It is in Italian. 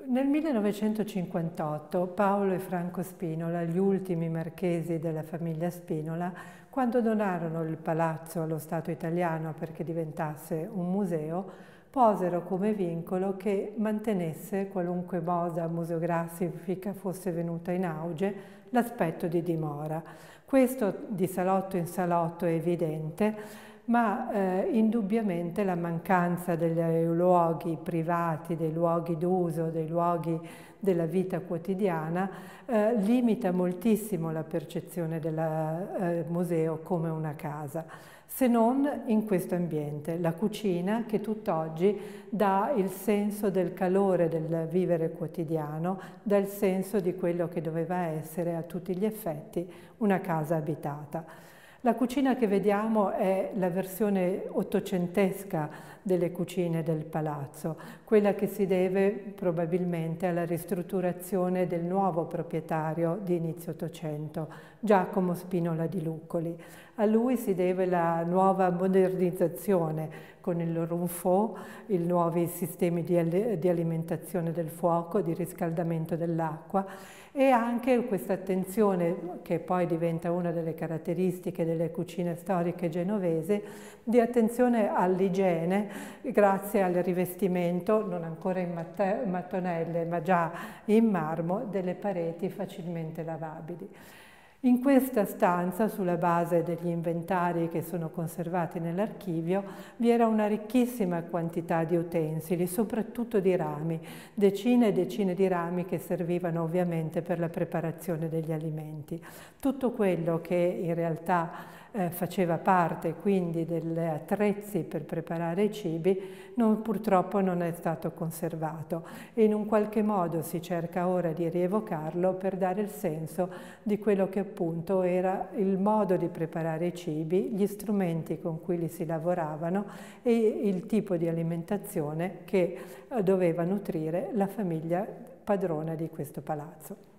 Nel 1958 Paolo e Franco Spinola, gli ultimi marchesi della famiglia Spinola, quando donarono il palazzo allo Stato italiano perché diventasse un museo, posero come vincolo che mantenesse, qualunque moda museografica fosse venuta in auge, l'aspetto di dimora. Questo di salotto in salotto è evidente, ma indubbiamente la mancanza dei luoghi privati, dei luoghi d'uso, dei luoghi della vita quotidiana limita moltissimo la percezione del museo come una casa, se non in questo ambiente, la cucina che tutt'oggi dà il senso del calore del vivere quotidiano, dà il senso di quello che doveva essere a tutti gli effetti una casa abitata. La cucina che vediamo è la versione ottocentesca delle cucine del palazzo, quella che si deve probabilmente alla ristrutturazione del nuovo proprietario di inizio Ottocento, Giacomo Spinola di Luccoli. A lui si deve la nuova modernizzazione con il ronfort, i nuovi sistemi di alimentazione del fuoco, di riscaldamento dell'acqua e anche questa attenzione, che poi diventa una delle caratteristiche delle cucine storiche genovesi, di attenzione all'igiene grazie al rivestimento, non ancora in mattonelle ma già in marmo, delle pareti facilmente lavabili. In questa stanza, sulla base degli inventari che sono conservati nell'archivio, vi era una ricchissima quantità di utensili, soprattutto di rami, decine e decine di rami che servivano ovviamente per la preparazione degli alimenti. Tutto quello che in realtà faceva parte quindi degli attrezzi per preparare i cibi purtroppo non è stato conservato e in un qualche modo si cerca ora di rievocarlo per dare il senso di quello che appunto era il modo di preparare i cibi, gli strumenti con cui li si lavoravano e il tipo di alimentazione che doveva nutrire la famiglia padrona di questo palazzo.